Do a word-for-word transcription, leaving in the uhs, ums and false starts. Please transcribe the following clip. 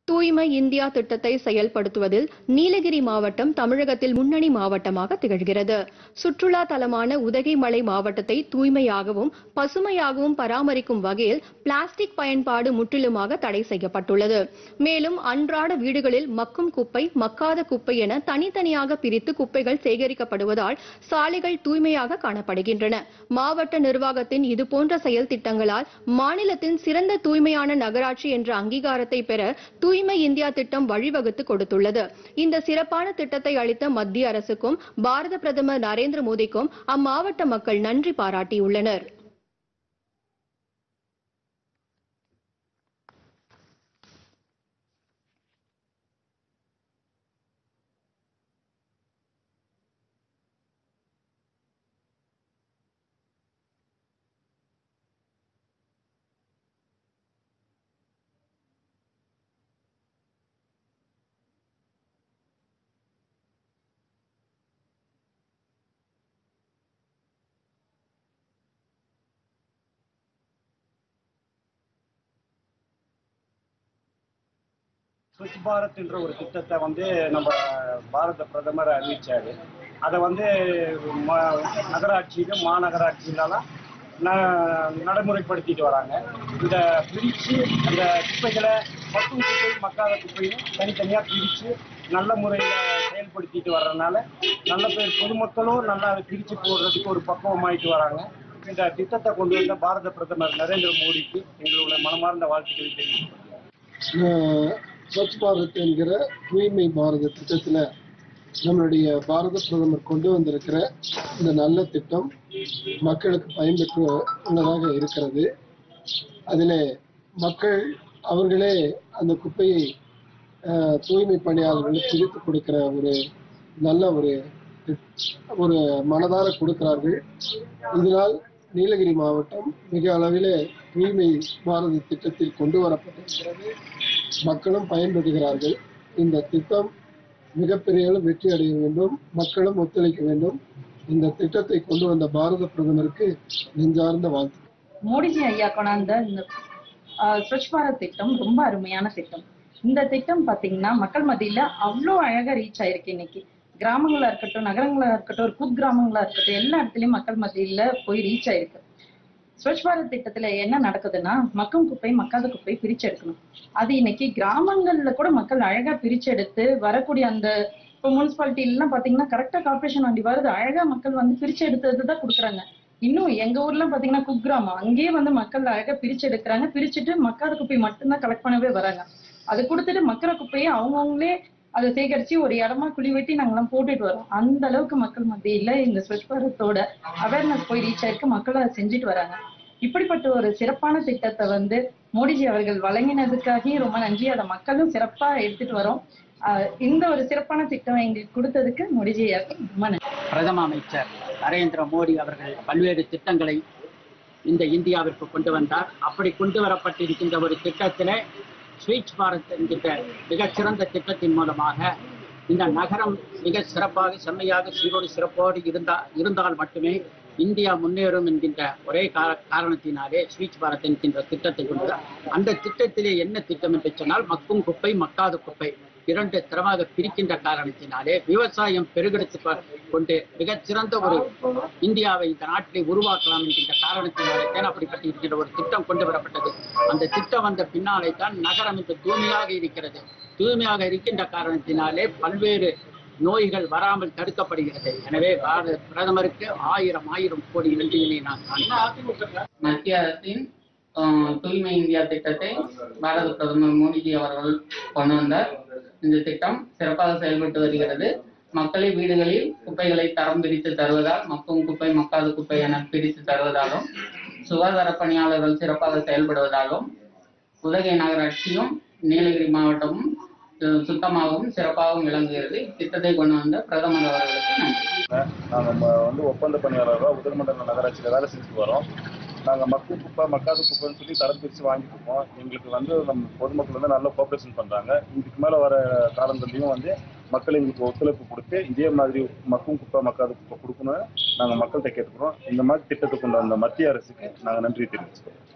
தூய்மை இந்தியா திட்டத்தை செயல்படுத்துவதில் நீலகிரி மாவட்டம் தமிழகத்தில் முன்னணி மாவட்டமாக திகழ்கிறது. சுற்றுலா தலமான உதகைமலை மாவட்டத்தை தூய்மையாகவும் பசுமையாகவும் பராமரிக்கும் வகையில் பிளாஸ்டிக் பயன்பாடு முற்றிலுமாக தடை செய்யப்பட்டுள்ளது. மேலும் அன்றாட வீடுகளில் மக்கும் குப்பை, மக்காத குப்பை என தனித்தனியாக பிரித்து குப்பைகள் சேகரிக்கப்படுவதால் சாலைகள் தூய்மையாக காணப்படுகின்றன. மாவட்ட நிர்வாகத்தின் இதுபோன்ற செயல் திட்டங்களால் மாநிலத்தின் சிறந்த தூய்மையான நகராட்சி என்ற அங்கீகாரத்தை பெற தூய்மை இந்தியா திட்டம் வழிவகுத்து கொடுத்துள்ளது. இந்த சிறப்பான திட்டத்தை அளித்த மத்திய அரசுக்கும் பாரத பிரதமர் நரேந்திர மோடிக்கும் அம்மாவட்ட மக்கள் நன்றி பாராட்டியுள்ளனர். ஸ்வச் பாரத் என்ற ஒரு திட்டத்தை வந்து நம்ம பாரத பிரதமர் அறிவிச்சாரு. அதை வந்து நகராட்சியிலும் மாநகராட்சியிலலாம் நடைமுறைப்படுத்திட்டு வராங்க. இந்த பிரித்து அந்த குப்பைகளை மக்கும் குப்பை மக்காத குப்பையும் தனித்தனியாக பிரித்து நல்ல முறையில் செயல்படுத்திட்டு வர்றதுனால நல்ல பேர் பொதுமக்களும் நல்லா அதை பிரித்து போடுறதுக்கு ஒரு பக்குவமாயிட்டு வராங்க. இந்த திட்டத்தை கொண்டு வந்த பாரத பிரதமர் நரேந்திர மோடிக்கு எங்களுடைய மனமார்ந்த வாழ்த்துக்களை தெரிவித்துக் ஸ்வச் பாரத் என்கிற தூய்மை பாரத திட்டத்தில் நம்மளுடைய பாரத பிரதமர் கொண்டு வந்திருக்கிற இந்த நல்ல திட்டம் மக்களுக்கு பயன்பெற்று உள்ளதாக இருக்கிறது. அதில் மக்கள் அவர்களே அந்த குப்பையை தூய்மை பணியாளர்களுக்கு பிரித்து கொடுக்கிற ஒரு நல்ல ஒரு ஒரு மனதார கொடுக்கிறார்கள். இதனால் நீலகிரி மாவட்டம் மிக அளவில் தூய்மை பாரத திட்டத்தில் கொண்டு வரப்பட்டிருக்கிறது. மக்களும் பயன்படுகிறார்கள். இந்த திட்டம் மிகப்பெரிய அளவு வெற்றி அடைய வேண்டும், மக்களும் ஒத்துழைக்க வேண்டும். இந்த திட்டத்தை கொண்டு வந்த பாரத பிரதமருக்கு நெஞ்சார்ந்த வாழ்த்து. மோடிஜி ஐயா கொண்டாந்த இந்த ஸ்வச் பாரத் திட்டம் ரொம்ப அருமையான திட்டம். இந்த திட்டம் பாத்தீங்கன்னா மக்கள் மத்தியில அவ்வளோ அழகா ரீச் ஆயிருக்கு. இன்னைக்கு கிராமங்களா இருக்கட்டும், நகரங்களா இருக்கட்டும், ஒரு குக் கிராமங்களா இருக்கட்டும், எல்லா இடத்துலயும் மக்கள் மத்தியில போய் ரீச் ஆயிருக்கு. ஸ்வச் பாரத் திட்டத்துல என்ன நடக்குதுன்னா, மக்கும் குப்பை மக்காத குப்பை பிரிச்சு எடுக்கணும். அது இன்னைக்கு கிராமங்கள்ல கூட மக்கள் அழகா பிரிச்சு எடுத்து வரக்கூடிய அந்த இப்போ முனிசிபாலிட்டி எல்லாம் பாத்தீங்கன்னா கரெக்டா கார்பரேஷன் வண்டி வருது, அழகா மக்கள் வந்து பிரிச்சு எடுத்ததுதான் கொடுக்குறாங்க. இன்னும் எங்க ஊர்ல பாத்தீங்கன்னா குக் கிராமம், அங்கேயே வந்து மக்கள் அழகா பிரிச்சு எடுக்கிறாங்க. பிரிச்சுட்டு மக்காத குப்பை மட்டும்தான் கலெக்ட் பண்ணவே வராங்க. அது கொடுத்துட்டு மக்கிற குப்பையை அவங்கவுங்களே அதை சேகரிச்சு ஒரு இடமா குழி வெட்டி நாங்கெல்லாம் போட்டுட்டு வரோம். அந்த அளவுக்கு மக்கள் மத்தியில இந்த ஸ்வச் பாரத்தோட அவேர்னஸ் போய் ரீச் ஆயிருக்கு. மக்கள் அதை செஞ்சுட்டு வராங்க. இப்படிப்பட்ட ஒரு சிறப்பான திட்டத்தை வந்து மோடிஜி அவர்கள் வழங்கினதுக்காக ரொம்ப நன்றி. அதை மக்களும் சிறப்பா எடுத்துட்டு வரோம். ஆஹ் இந்த ஒரு சிறப்பான திட்டம் எங்களுக்கு கொடுத்ததுக்கு மோடிஜி ரொம்ப நன்றி. பிரதம அமைச்சர் நரேந்திர மோடி அவர்கள் பல்வேறு திட்டங்களை இந்த இந்தியாவிற்கு கொண்டு வந்தார். அப்படி கொண்டு வரப்பட்டிருக்கின்ற ஒரு திட்டத்திலே ஸ்வச் பாரத் என்கின்ற மிகச்சிறந்த திட்டத்தின் மூலமாக இந்த நகரம் மிக சிறப்பாக செம்மையாக சீரோடு சிறப்போடு இருந்தா இருந்தால் மட்டுமே இந்தியா முன்னேறும் என்கின்ற ஒரே காரணத்தினாலே ஸ்வச் பாரத் என்கின்ற திட்டத்தை கொண்டு அந்த திட்டத்திலே என்ன திட்டம் என்று சொன்னால் மக்கும் குப்பை மக்காத குப்பை இரண்டு தரமாக பிரிக்கின்ற காரணத்தினாலே விவசாயம் பெருகெடுத்து கொண்டு மிகச்சிறந்த ஒரு இந்தியாவை இந்த நாட்டிலே உருவாக்கலாம் என்கின்ற காரணத்தினாலே தான் அப்படிப்பட்ட இருக்கின்ற ஒரு திட்டம் கொண்டு வரப்பட்டது. அந்த திட்டம் வந்த பின்னாலே தான் நகரம் இன்று தூய்மையாக இருக்கிறது. தூய்மையாக இருக்கின்ற காரணத்தினாலே பல்வேறு நோய்கள் வராமல் தடுக்கப்படுகிறது. எனவே பாரத பிரதமருக்கு ஆயிரம் ஆயிரம் கோடி நன்றியினை நான் காண்கிறேன். மத்திய அரசின் தூய்மை இந்தியா திட்டத்தை பாரத பிரதமர் மோடிஜி அவர்கள் கொண்டு வந்தார். இந்த திட்டம் சிறப்பாக செயல்பட்டு வருகிறது. மக்களை வீடுகளில் குப்பைகளை தரம் பிரித்து தருவதால் மக்கும் குப்பை மக்காத குப்பை என பிரித்து தருவதாலும் சுகாதார பணியாளர்கள் சிறப்பாக செயல்படுவதாலும் உதகை நகராட்சியும் நீலகிரி மாவட்டமும் சுத்தமாகவும் சிறப்பாகவும் விளங்குகிறது. திட்டத்தை கொண்டு வந்த பிரதமர் அவர்களுக்கு நன்றி. நாங்கள் வந்து ஒப்பந்த பணியாளராக உதகமண்டல நகராட்சியில் வேலை செஞ்சுட்டு வரோம். நாங்கள் மக்கும் குப்பை மக்காத குப்பைன்னு சொல்லி தரம் பிரித்து வாங்கிட்டு இருக்கோம். எங்களுக்கு வந்து நம்ம பொதுமக்கள் வந்து நல்ல கோஆப்ரேஷன் பண்ணுறாங்க. இதுக்கு மேலே வர காலங்கள்லையும் வந்து மக்கள் எங்களுக்கு ஒத்துழைப்பு கொடுத்து இதே மாதிரி மக்கும் குப்பை மக்காத குப்பை கொடுக்கணும்னு நாங்கள் மக்கள்கிட்ட கேட்டுக்கிறோம். இந்த மாதிரி திட்டத்தை கொண்டு வந்த மத்திய அரசுக்கு நாங்கள் நன்றி தெரிவிச்சுக்கிறோம்.